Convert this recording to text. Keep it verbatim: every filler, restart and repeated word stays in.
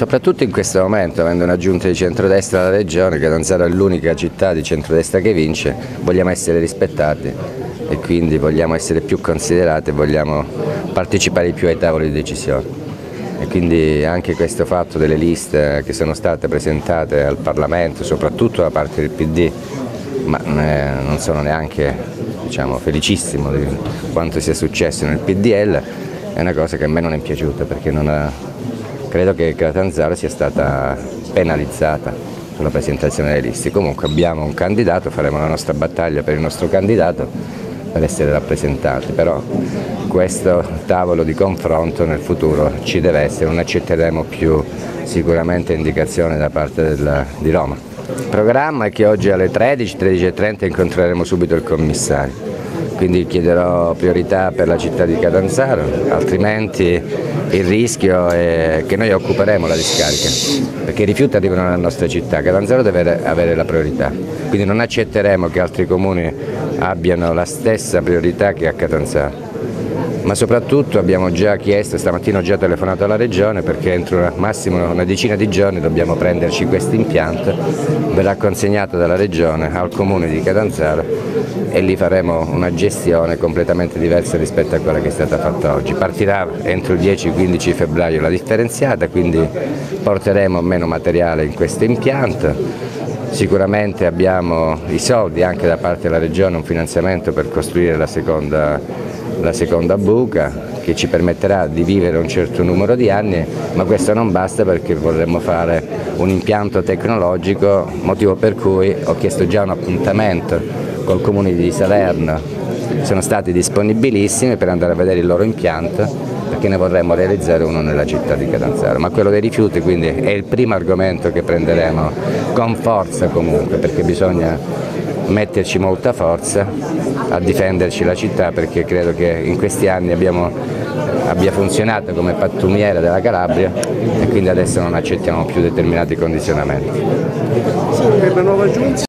soprattutto in questo momento, avendo una giunta di centrodestra alla regione, Catanzaro è l'unica città di centrodestra che vince, vogliamo essere rispettati e quindi vogliamo essere più considerati e vogliamo partecipare di più ai tavoli di decisione. E quindi anche questo fatto delle liste che sono state presentate al Parlamento, soprattutto da parte del P D, ma eh, non sono neanche, diciamo, felicissimo di quanto sia successo nel P D L, è una cosa che a me non è piaciuta, perché non ha, credo che Catanzaro sia stata penalizzata sulla presentazione delle liste. Comunque abbiamo un candidato, faremo la nostra battaglia per il nostro candidato per essere rappresentati, però questo tavolo di confronto nel futuro ci deve essere, non accetteremo più sicuramente indicazioni da parte della, di Roma. Il programma è che oggi alle tredici, tredici e trenta incontreremo subito il commissario, quindi chiederò priorità per la città di Catanzaro, altrimenti il rischio è che noi occuperemo la discarica, perché i rifiuti arrivano nella nostra città, Catanzaro deve avere la priorità, quindi non accetteremo che altri comuni abbiano la stessa priorità che a Catanzaro. Ma soprattutto abbiamo già chiesto, stamattina ho già telefonato alla Regione, perché entro una, massimo una decina di giorni dobbiamo prenderci questo impianto, verrà consegnato dalla Regione al Comune di Catanzaro e lì faremo una gestione completamente diversa rispetto a quella che è stata fatta oggi. Partirà entro il dieci quindici febbraio la differenziata, quindi porteremo meno materiale in questo impianto. Sicuramente abbiamo i soldi anche da parte della Regione, un finanziamento per costruire la seconda la seconda buca che ci permetterà di vivere un certo numero di anni, ma questo non basta perché vorremmo fare un impianto tecnologico, motivo per cui ho chiesto già un appuntamento col Comune di Salerno, sono stati disponibilissimi per andare a vedere il loro impianto, perché ne vorremmo realizzare uno nella città di Catanzaro, ma quello dei rifiuti quindi è il primo argomento che prenderemo con forza comunque, perché bisogna metterci molta forza a difenderci la città, perché credo che in questi anni abbiamo, abbia funzionato come pattumiera della Calabria e quindi adesso non accettiamo più determinati condizionamenti.